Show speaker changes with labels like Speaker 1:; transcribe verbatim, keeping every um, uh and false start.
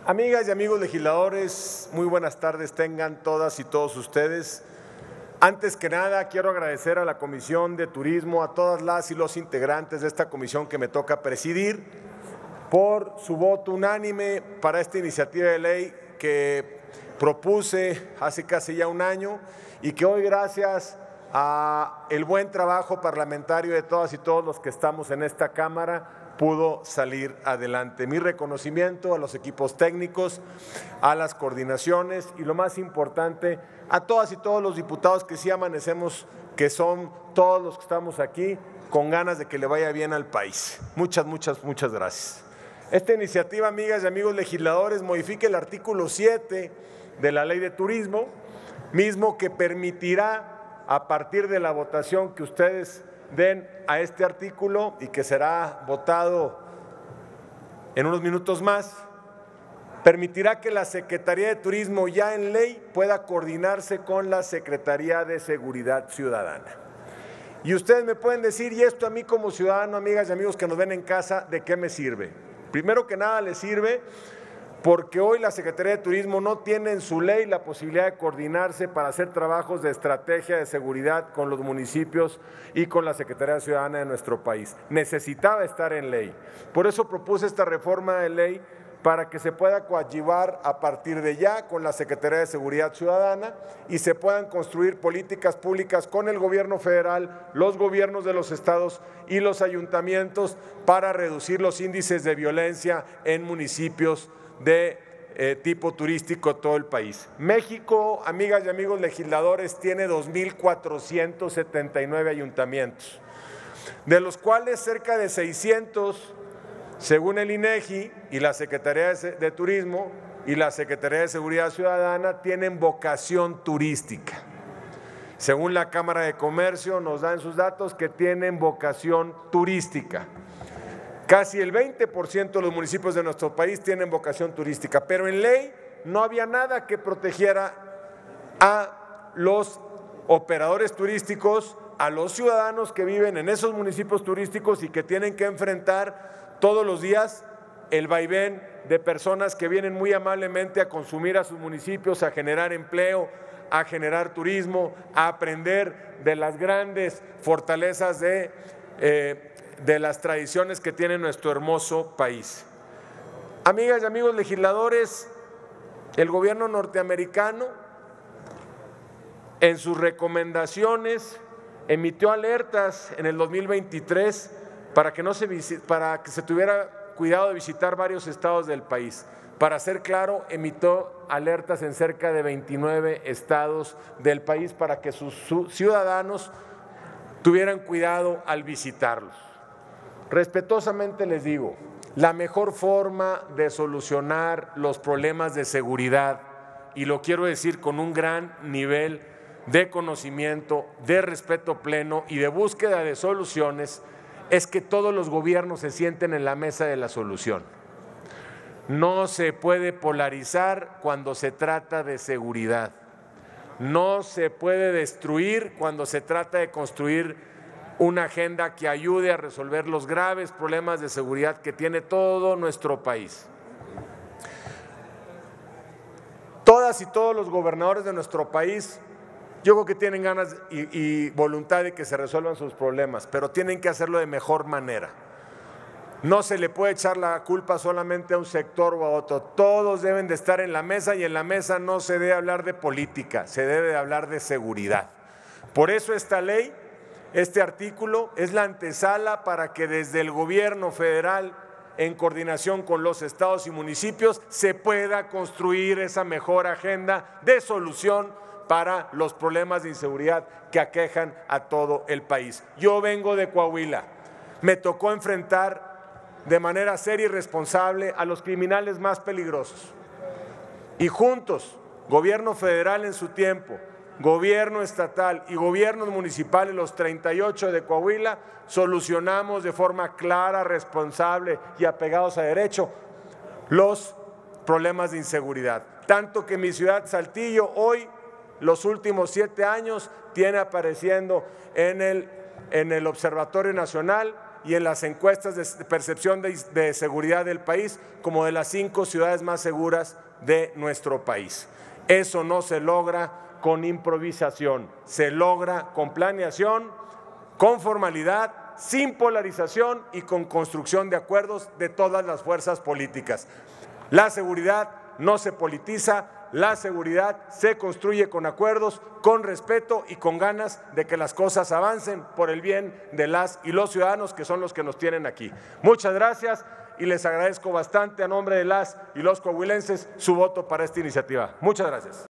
Speaker 1: Amigas y amigos legisladores, muy buenas tardes tengan todas y todos ustedes. Antes que nada, quiero agradecer a la Comisión de Turismo, a todas las y los integrantes de esta comisión que me toca presidir, por su voto unánime para esta iniciativa de ley que propuse hace casi ya un año y que hoy, gracias a el buen trabajo parlamentario de todas y todos los que estamos en esta Cámara, pudo salir adelante. Mi reconocimiento a los equipos técnicos, a las coordinaciones y, lo más importante, a todas y todos los diputados que sí amanecemos, que son todos los que estamos aquí, con ganas de que le vaya bien al país. Muchas, muchas, muchas gracias. Esta iniciativa, amigas y amigos legisladores, modifica el artículo siete de la Ley de Turismo, mismo que permitirá, a partir de la votación que ustedes den a este artículo y que será votado en unos minutos más, permitirá que la Secretaría de Turismo, ya en ley, pueda coordinarse con la Secretaría de Seguridad Ciudadana. Y ustedes me pueden decir, y esto a mí como ciudadano, amigas y amigos que nos ven en casa, ¿de qué me sirve? Primero que nada, les sirve porque hoy la Secretaría de Turismo no tiene en su ley la posibilidad de coordinarse para hacer trabajos de estrategia de seguridad con los municipios y con la Secretaría Ciudadana de nuestro país. Necesitaba estar en ley. Por eso propuse esta reforma de ley para que se pueda coadyuvar a partir de ya con la Secretaría de Seguridad Ciudadana y se puedan construir políticas públicas con el gobierno federal, los gobiernos de los estados y los ayuntamientos para reducir los índices de violencia en municipios de eh, tipo turístico todo el país. México, amigas y amigos legisladores, tiene dos mil cuatrocientos setenta y nueve ayuntamientos, de los cuales cerca de seiscientos, según el INEGI y la Secretaría de Turismo y la Secretaría de Seguridad Ciudadana, tienen vocación turística. Según la Cámara de Comercio, nos dan sus datos que tienen vocación turística. Casi el veinte por ciento de los municipios de nuestro país tienen vocación turística, pero en ley no había nada que protegiera a los operadores turísticos, a los ciudadanos que viven en esos municipios turísticos y que tienen que enfrentar todos los días el vaivén de personas que vienen muy amablemente a consumir a sus municipios, a generar empleo, a generar turismo, a aprender de las grandes fortalezas de eh, de las tradiciones que tiene nuestro hermoso país. Amigas y amigos legisladores, el gobierno norteamericano en sus recomendaciones emitió alertas en el dos mil veintitrés para que, no se, para que se tuviera cuidado de visitar varios estados del país. Para ser claro, emitió alertas en cerca de veintinueve estados del país para que sus ciudadanos tuvieran cuidado al visitarlos. Respetuosamente les digo, la mejor forma de solucionar los problemas de seguridad, y lo quiero decir con un gran nivel de conocimiento, de respeto pleno y de búsqueda de soluciones, es que todos los gobiernos se sienten en la mesa de la solución. No se puede polarizar cuando se trata de seguridad. No se puede destruir cuando se trata de construir una agenda que ayude a resolver los graves problemas de seguridad que tiene todo nuestro país. Todas y todos los gobernadores de nuestro país, yo creo que tienen ganas y, y voluntad de que se resuelvan sus problemas, pero tienen que hacerlo de mejor manera. No se le puede echar la culpa solamente a un sector o a otro. Todos deben de estar en la mesa y en la mesa no se debe hablar de política, se debe de hablar de seguridad. Por eso esta ley, este artículo es la antesala para que desde el gobierno federal, en coordinación con los estados y municipios, se pueda construir esa mejor agenda de solución para los problemas de inseguridad que aquejan a todo el país. Yo vengo de Coahuila, me tocó enfrentar de manera seria y responsable a los criminales más peligrosos. Y juntos, gobierno federal en su tiempo, gobierno estatal y gobiernos municipales, los treinta y ocho de Coahuila, solucionamos de forma clara, responsable y apegados a derecho los problemas de inseguridad. Tanto que mi ciudad, Saltillo, hoy, los últimos siete años, tiene apareciendo en el, en el Observatorio Nacional y en las encuestas de percepción de, de seguridad del país como de las cinco ciudades más seguras de nuestro país. Eso no se logra con improvisación, se logra con planeación, con formalidad, sin polarización y con construcción de acuerdos de todas las fuerzas políticas. La seguridad no se politiza, la seguridad se construye con acuerdos, con respeto y con ganas de que las cosas avancen por el bien de las y los ciudadanos que son los que nos tienen aquí. Muchas gracias y les agradezco bastante a nombre de las y los coahuilenses su voto para esta iniciativa. Muchas gracias.